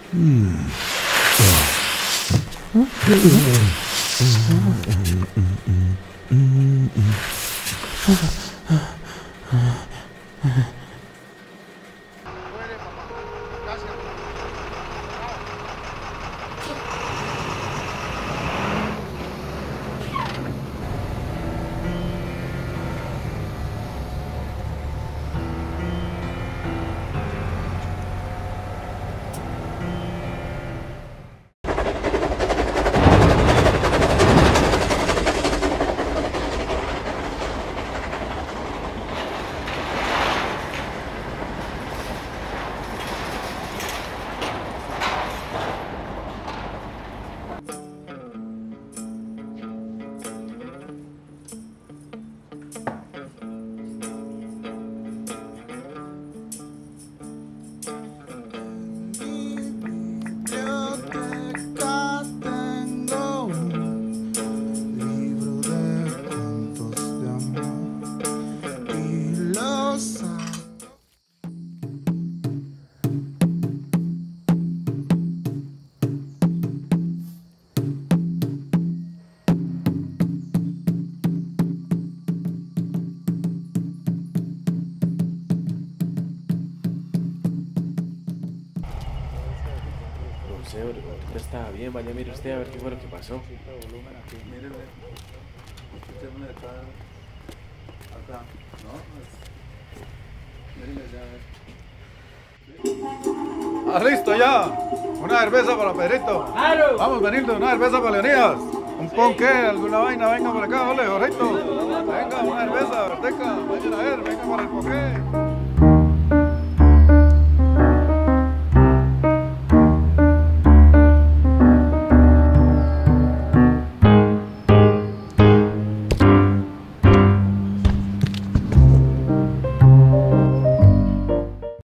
Está bien, vaya, mire usted a ver qué fue lo que pasó. Ah, listo ya. Una cerveza para Pedrito. ¡Claro! Vamos, Benito, una cerveza para Leonidas. Un ponqué, alguna vaina, venga por acá, ole, Jorgito. Venga, una cerveza, Verteca, vayan a ver, venga para el ponqué.